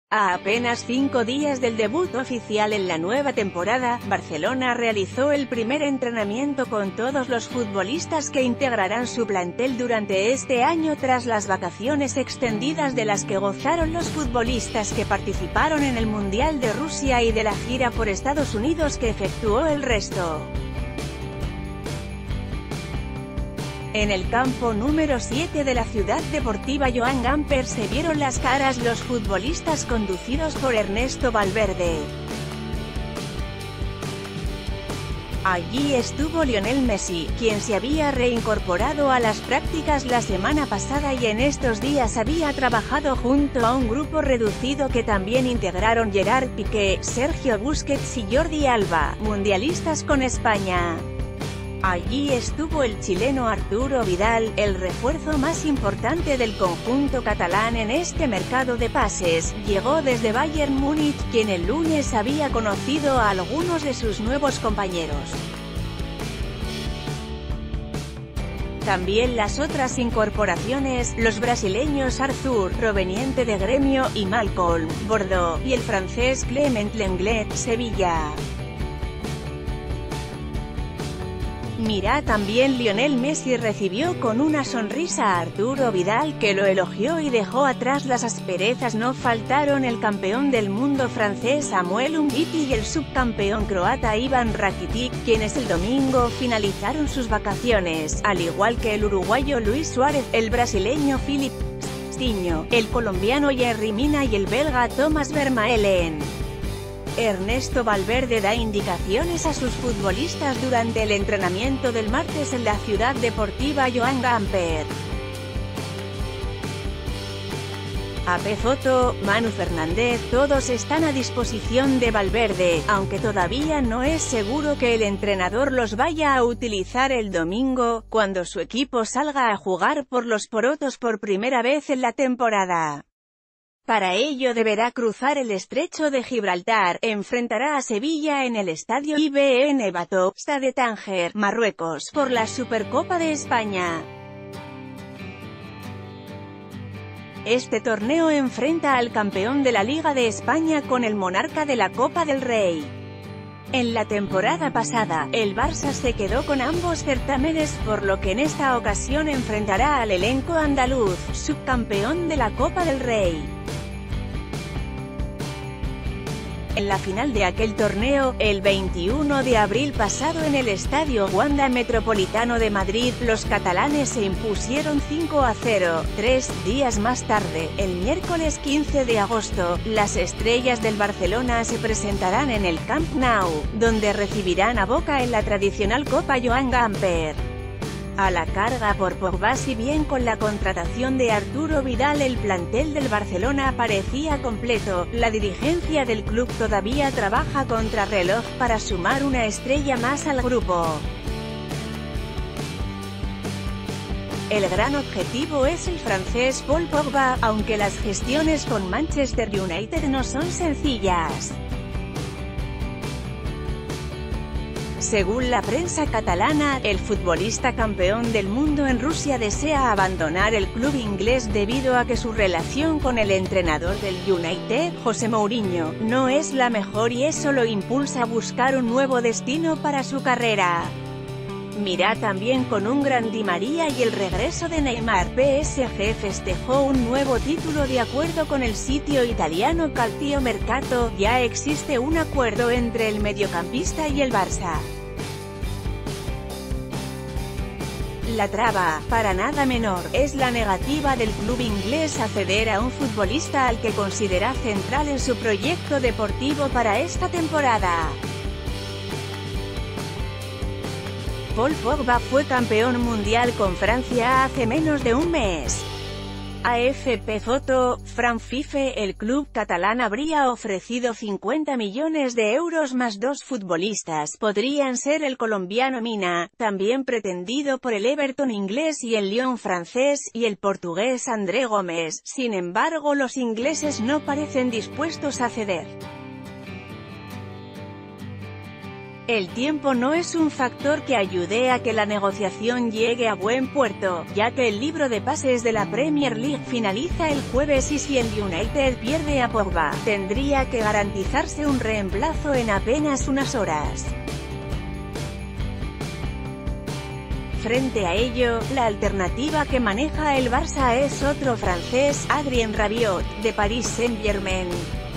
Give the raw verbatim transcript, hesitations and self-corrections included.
A apenas cinco días del debut oficial en la nueva temporada, Barcelona realizó el primer entrenamiento con todos los futbolistas que integrarán su plantel durante este año tras las vacaciones extendidas de las que gozaron los futbolistas que participaron en el Mundial de Rusia y de la gira por Estados Unidos que efectuó el resto. En el campo número siete de la ciudad deportiva Joan Gamper se vieron las caras los futbolistas conducidos por Ernesto Valverde. Allí estuvo Lionel Messi, quien se había reincorporado a las prácticas la semana pasada y en estos días había trabajado junto a un grupo reducido que también integraron Gerard Piqué, Sergio Busquets y Jordi Alba, mundialistas con España. Allí estuvo el chileno Arturo Vidal, el refuerzo más importante del conjunto catalán en este mercado de pases. Llegó desde Bayern Múnich, quien el lunes había conocido a algunos de sus nuevos compañeros. También las otras incorporaciones, los brasileños Arthur, proveniente de Gremio, y Malcolm, Bordeaux, y el francés Clement Lenglet, Sevilla. Mira, también Lionel Messi recibió con una sonrisa a Arturo Vidal, que lo elogió y dejó atrás las asperezas. No faltaron el campeón del mundo francés Samuel Umtiti y el subcampeón croata Ivan Rakitic, quienes el domingo finalizaron sus vacaciones, al igual que el uruguayo Luis Suárez, el brasileño Philippe Coutinho, el colombiano Yerry Mina y el belga Thomas Vermaelen. Ernesto Valverde da indicaciones a sus futbolistas durante el entrenamiento del martes en la ciudad deportiva Joan Gamper. A P Foto, Manu Fernández, todos están a disposición de Valverde, aunque todavía no es seguro que el entrenador los vaya a utilizar el domingo, cuando su equipo salga a jugar por los porotos por primera vez en la temporada. Para ello deberá cruzar el estrecho de Gibraltar, enfrentará a Sevilla en el estadio I B N Bato, Stade Tánger, Marruecos, por la Supercopa de España. Este torneo enfrenta al campeón de la Liga de España con el monarca de la Copa del Rey. En la temporada pasada, el Barça se quedó con ambos certámenes, por lo que en esta ocasión enfrentará al elenco andaluz, subcampeón de la Copa del Rey. En la final de aquel torneo, el veintiuno de abril pasado en el Estadio Wanda Metropolitano de Madrid, los catalanes se impusieron cinco a cero. Tres días más tarde, el miércoles quince de agosto, las estrellas del Barcelona se presentarán en el Camp Nou, donde recibirán a Boca en la tradicional Copa Joan Gamper. A la carga por Pogba. Si bien con la contratación de Arturo Vidal el plantel del Barcelona parecía completo, la dirigencia del club todavía trabaja contrarreloj para sumar una estrella más al grupo. El gran objetivo es el francés Paul Pogba, aunque las gestiones con Manchester United no son sencillas. Según la prensa catalana, el futbolista campeón del mundo en Rusia desea abandonar el club inglés debido a que su relación con el entrenador del United, José Mourinho, no es la mejor y eso lo impulsa a buscar un nuevo destino para su carrera. Mira también con un gran Di María y el regreso de Neymar. P S G festejó un nuevo título de acuerdo con el sitio italiano Calcio Mercato. Ya existe un acuerdo entre el mediocampista y el Barça. La traba, para nada menor, es la negativa del club inglés a ceder a un futbolista al que considera central en su proyecto deportivo para esta temporada. Paul Pogba fue campeón mundial con Francia hace menos de un mes. A F P Foto, Fran Fife, el club catalán habría ofrecido cincuenta millones de euros más dos futbolistas. Podrían ser el colombiano Mina, también pretendido por el Everton inglés y el Lyon francés, y el portugués André Gómez. Sin embargo, los ingleses no parecen dispuestos a ceder. El tiempo no es un factor que ayude a que la negociación llegue a buen puerto, ya que el libro de pases de la Premier League finaliza el jueves y si el United pierde a Pogba, tendría que garantizarse un reemplazo en apenas unas horas. Frente a ello, la alternativa que maneja el Barça es otro francés, Adrien Rabiot, de Paris Saint-Germain.